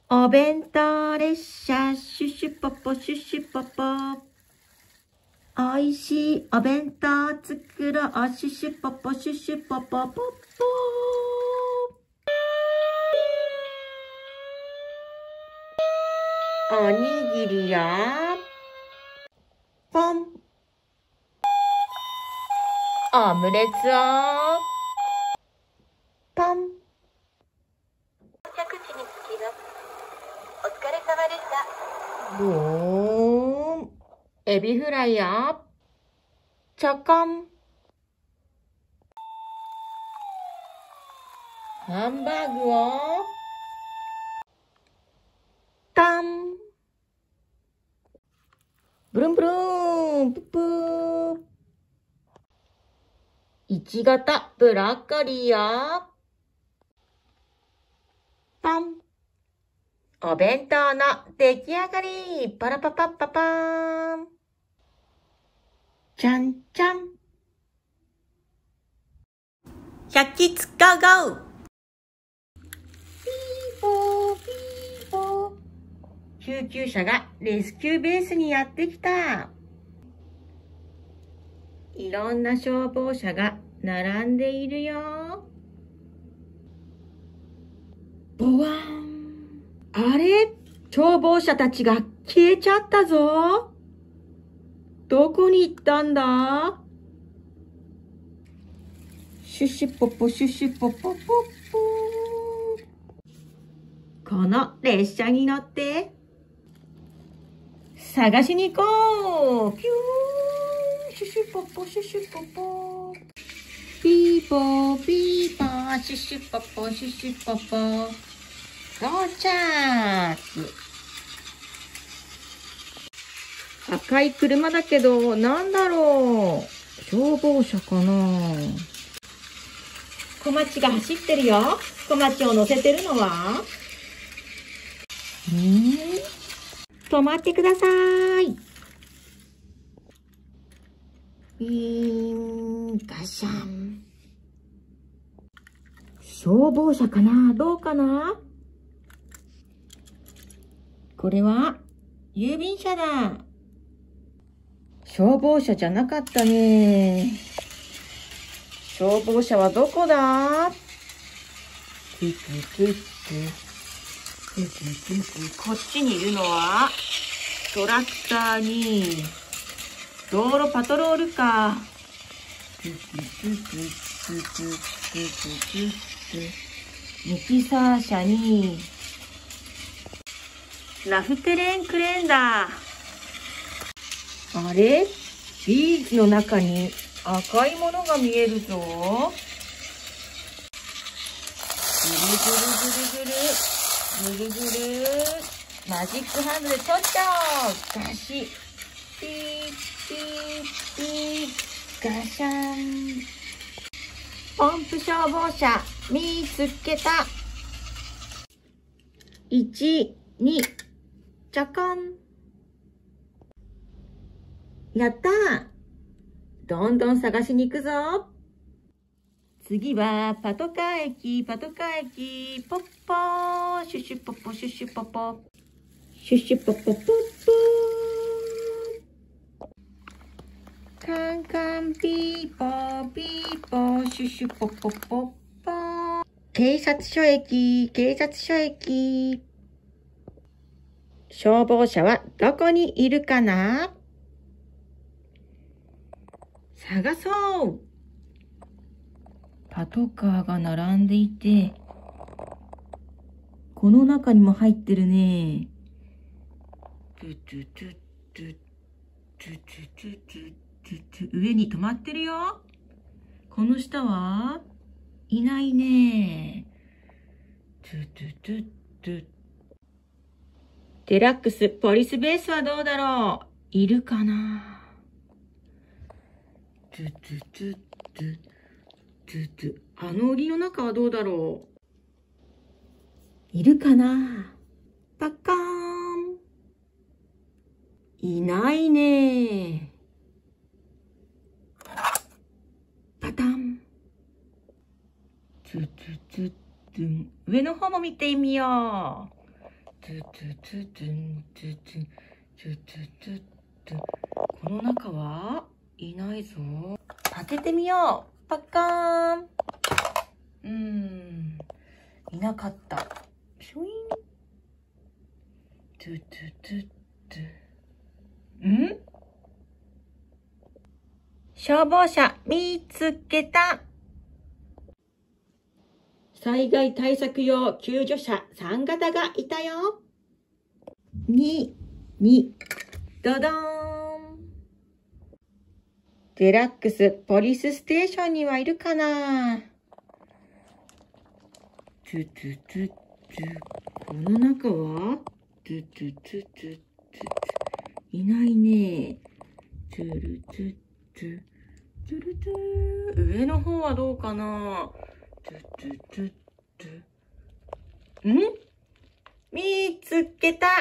お弁当列車、シュシュポポ、シュシュポポ。おいしいお弁当作ろう、シュシュポポ、シュシュポポ、ポッポー。おにぎりよ。ポン。オムレツを。ポン。 着地につきます。お疲れ様でした。 ボーン。エビフライよ。ちょこん。ハンバーグを。タン。ブルンブルーン。ププー。いちごとブロッコリーよ。パン。お弁当の出来上がり。パラパパッパパーン。じゃんじゃん。100キッズゴーゴー。ピーポーピーポー。救急車がレスキューベースにやってきた。いろんな消防車が並んでいるよ。ボワーン。あれ？消防車たちが消えちゃったぞ。どこに行ったんだ？シュシュポポシュシュポポポポ。この列車に乗って探しに行こう。ピューン。シュシュポポシュシュポポ。ピーポーピーポーシュシュポポシュシュポポ。到着。赤い車だけど、なんだろう。消防車かな。小町が走ってるよ。小町を乗せてるのは止まってください。ガシャン。消防車かな？どうかな？これは郵便車だ。消防車じゃなかったね。消防車はどこだ？こっちにいるのはトラクターに道路パトロールカー。ミキサー車にラフテレンクレーンだ。あれ？ビーズの中に赤いものが見えるぞ。ぐるぐるぐるぐる。ぐるぐる。マジックハンドでちょっとガシッ。ピーピーピー。ガシャン。ポンプ消防車見つけた。1、2、ちょこん。やったー。どんどん探しに行くぞ。次はパトカー駅、パトカー駅、ポッポー、シュシュポポ、シュシュポポ、シュシュポポポッポー。カンカンピーポー、ピーポー、シュシュポポポッポー。警察署駅、警察署駅。消防車はどこにいるかな？探そう。パトカーが並んでいて、この中にも入ってるね。上に止まってるよ。この下はいないね。デラックスポリスベースはどうだろう？いるかな？あの檻の中はどうだろう？いるかな？パカーン。いないね。パタン。上の方も見てみよう。 この中はいないぞ。当ててみよう。パッカーン。いなかった。シュイン。ん？消防車見つけた。災害対策用救助車3型がいたよ。ドドーン。デラックスポリスステーションにはいるかな？この中はいないね。上の方はどうかな？見つけた。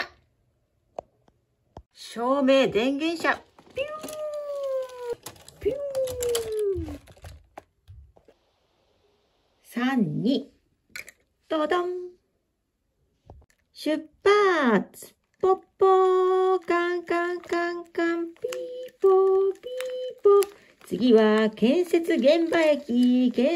照明電源車。ピューピュー。3、2、ドドン。出発。ポッポー、カンカンカンカン、ピーポーピーポー。次は建設現場駅。カ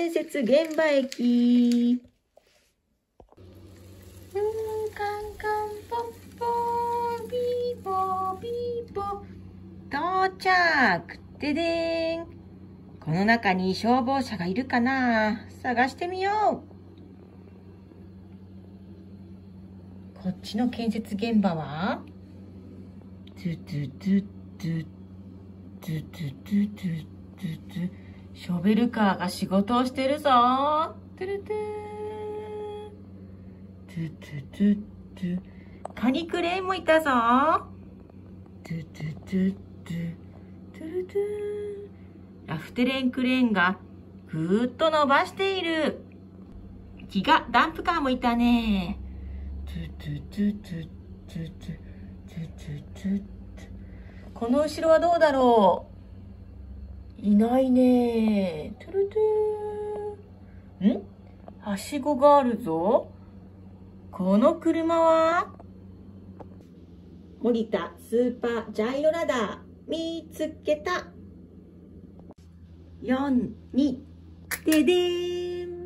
ンカンポッポー、ピーポーピーポー。到着。ででん。この中に消防車がいるかな？探してみよう。こっちの建設現場はショベルカーが仕事をしてるぞ。カニクレーンもいたぞ。ラフテレンクレーンがぐーっと伸ばしている。ギガダンプカーもいたね。この後ろはどうだろう？いないね。はしごがあるぞ。この車は森田スーパージャイロラダー。見つけた。4、2、ででーん。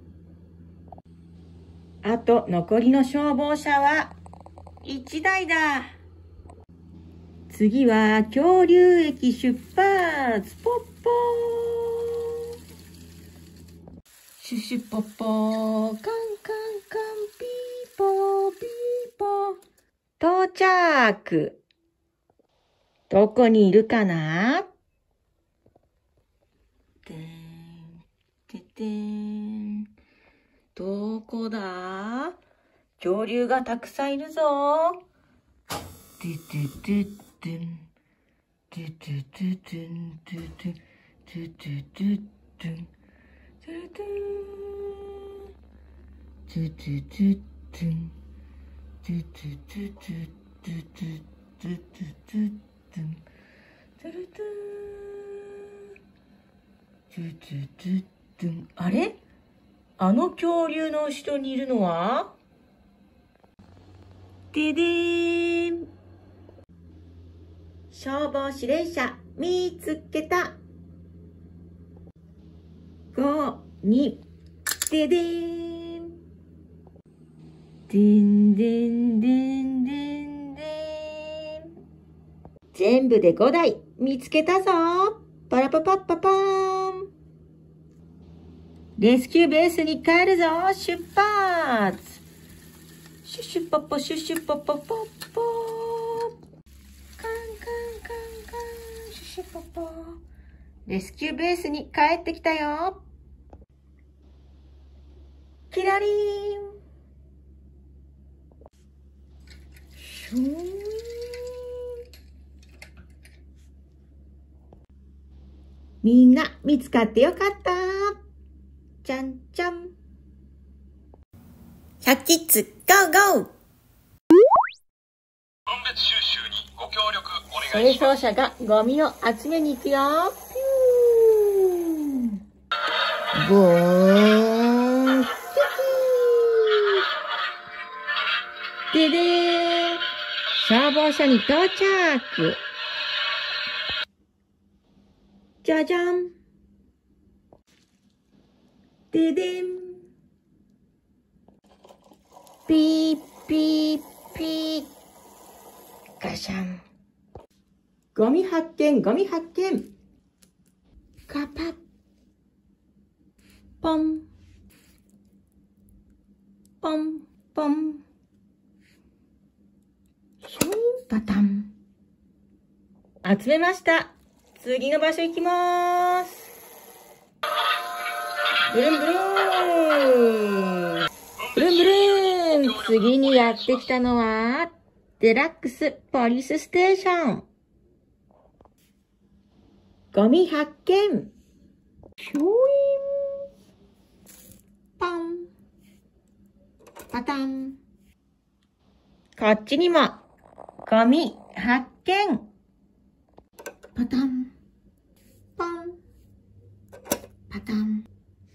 あと残りの消防車は1台だ。次は恐竜駅出発。ポッポー。シュシュポッポー。カンカンカンピーポーピーポー。到着。どこにいるかな？てんててん。どこだ？恐竜がたくさんいるぞ。あれ？あの恐竜の後ろにいるのは？ででーん。消防指令車見つけた。5、2、ででーん。でんでんでんでんでん。全部で5台見つけたぞ。パラパパッパパーン。レスキューベースに帰るぞ。出発。シュシュポポシュシュポポポッポー。カンカンカンカンシュシュポポ。レスキューベースに帰ってきたよ。キラリーン。シューン。みんな見つかってよかった。じゃんじゃん。100キッズゴーゴー。 分別収集にご協力お願清いします。 掃車がゴミを集めに行くよ。ゴーン。 ででーん。消防署に到着。じゃじゃん。ででん。ピーピーピー。ガシャン。ゴミ発見、ゴミ発見。カパッ。ポン。ポン、ポン。シュインパタン。集めました。次の場所行きまーす。ブルンブルーン。ブルンブルーン。次にやってきたのは、デラックスポリスステーション。ゴミ発見。シュイン。パン。パタン。こっちにも、ゴミ発見。パタン。パン。パタン。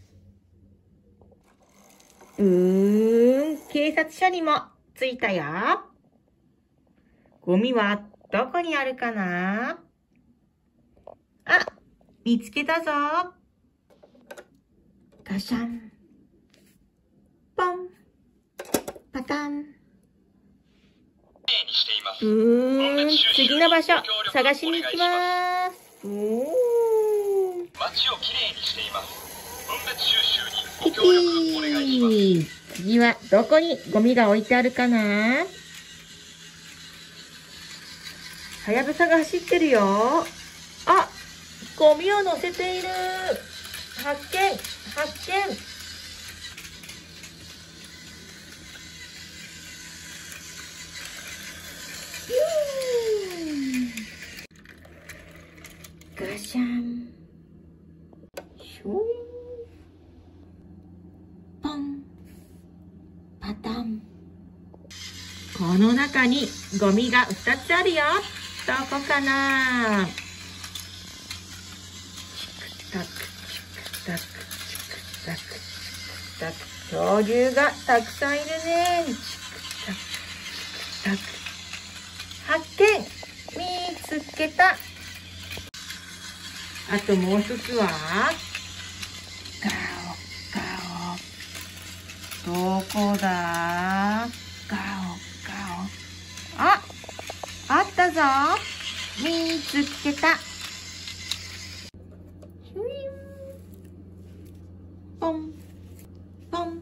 警察署にも着いたよ。ゴミはどこにあるかな？あ、見つけたぞ。ガシャン。ポン。パタン。次の場所、探しに行きまーす。 街をきれいにしています。分別収集にピご協力お願いします。 ピー。次はどこにゴミが置いてあるかな？はやぶさが走ってるよ。あ、ゴミを乗せている。発見、発見。ガシャン。シュイン。ポン。パタン。この中にゴミが2つあるよ。どこかな？チクタク、チクタク、チクタク、チクタク。恐竜がたくさんいるね。チクタク、チクタク。発見！見つけた。あともう一つは、ガオ、ガオ。どこだ？ガオ、ガオ。あったぞ。見つけた。シュイン。ポン、ポン。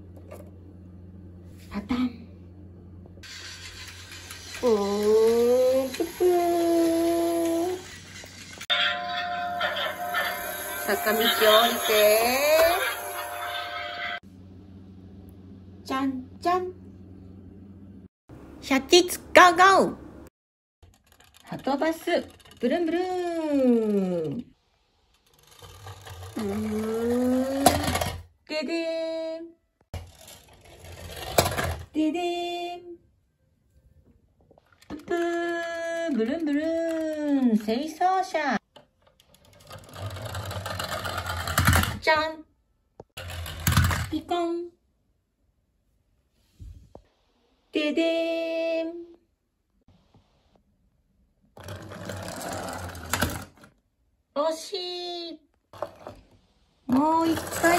パタン。プーププー。坂道を降りて。じゃんじゃん。シャチツゴーゴー。はとバス、ブルンブルーン。ででーん。ででーん。ププー、ブルンブルーン、清掃車。じゃん。ピコン。ででーん。惜しい。もう一回。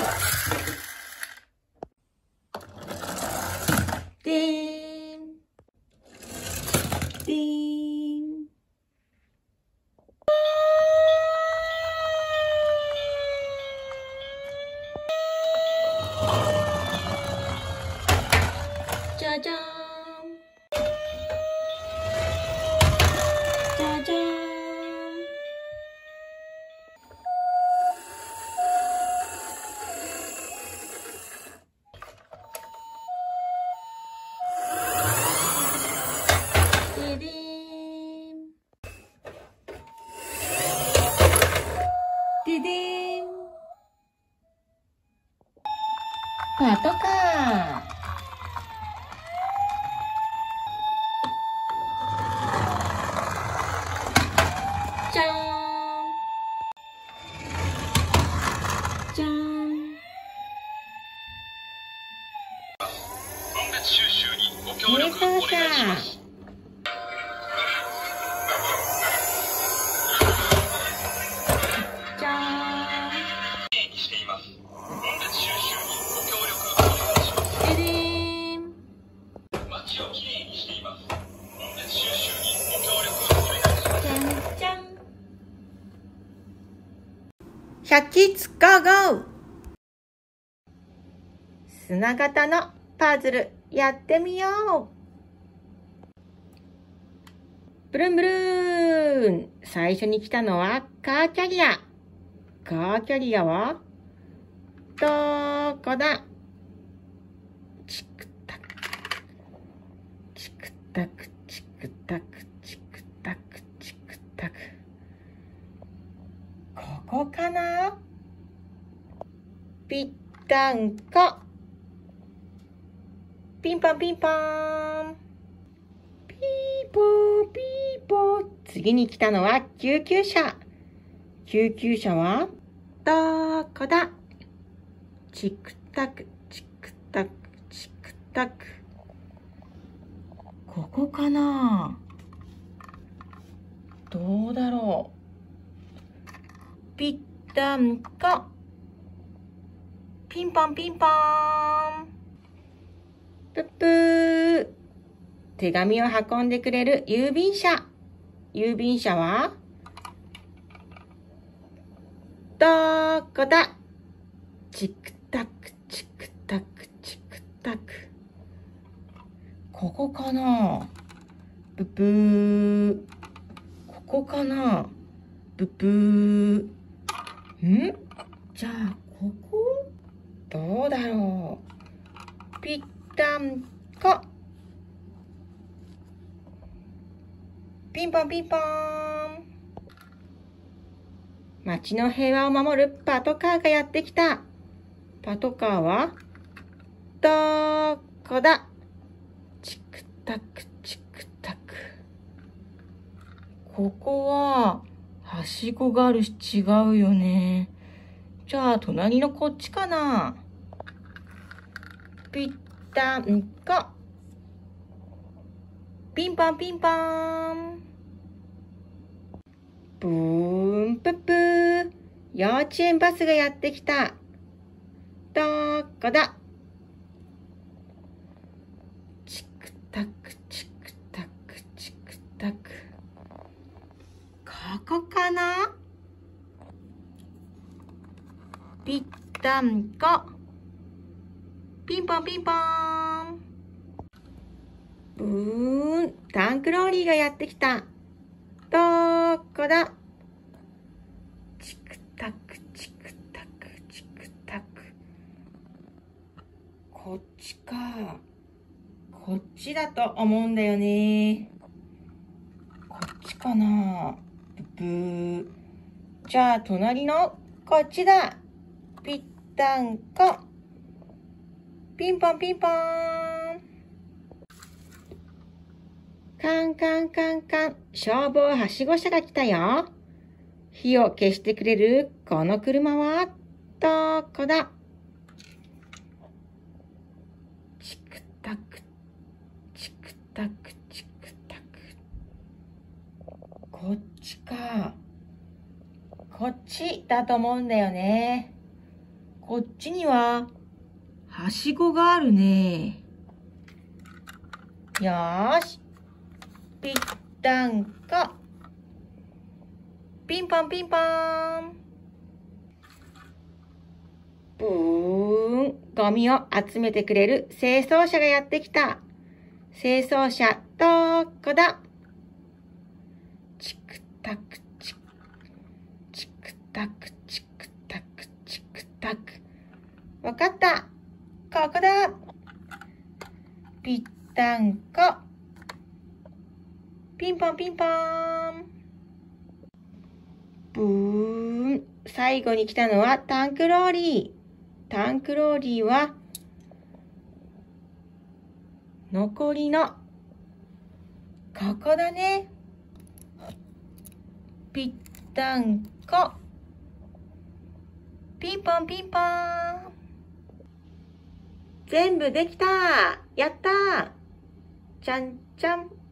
でーん。でーん。じゃじゃーん。じゃじゃーん。ででーん。ででーん。パトカー。 走者。じゃーん。 きれいにしています。分別収集にご協力お願いします。 ででーん。 街をきれいにしています。分別収集にご協力お願いします。 じゃんじゃん。100キッズゴーゴー。砂型のパズルやってみよう。ブルンブルーン。最初に来たのはカーキャリア。カーキャリアはどこだ？チクタク、チクタク、チクタク、チクタク、チクタク。ここかな？ぴったんこ。ピンポンピンポン。ピーポーピーポー。次に来たのは救急車。救急車はどこだ？チクタク、チクタク、チクタク。ここかな？どうだろう？ぴったんこ。ピンポンピンポン。ぷっぷー。手紙を運んでくれる郵便車。郵便車はどこだ？チクタク、チクタク、チクタク。ここかな？ぷっぷー。ここかな？ぷっぷー。ん？じゃあ、ここ？どうだろう？ぴったんこ。ピンポンピンポーン。街の平和を守るパトカーがやってきた。パトカーはどこだ？チクタク、チクタク。ここははしごがあるし違うよね。じゃあ隣のこっちかな？ぴったんこ。ピンポンピンポーン。ブーンプップー。幼稚園バスがやってきた。どこだ？チクタク、チクタク、チクタク。ここかな？ぴったんこ。ピンポンピンポーン。ブーン。タンクローリーがやってきた。どこだ？チクタク、チクタク、チクタク。こっちか。こっちだと思うんだよね。こっちかな。ブー。じゃあ隣のこっちだ。ぴったんこ。ピンポンピンポーン。カンカンカンカン。消防はしご車が来たよ。火を消してくれるこの車はどこだ？チクタク、チクタク、チクタク。こっちか。こっちだと思うんだよね。こっちにははしごがあるね。よーし。ぴったんこ。ピンポンピンポーン。ブーン。ゴミを集めてくれる清掃車がやってきた。清掃車どこだ？チクタク、チクタク、チクタク、チクタク。わかった。ここだ。ぴったんこ。ピンポンピンポーン。ブーン。最後に来たのはタンクローリー。タンクローリーは残りのここだね。ぴったんこ。ピンポンピンポーン。全部できた。やったー。 ちゃんちゃん。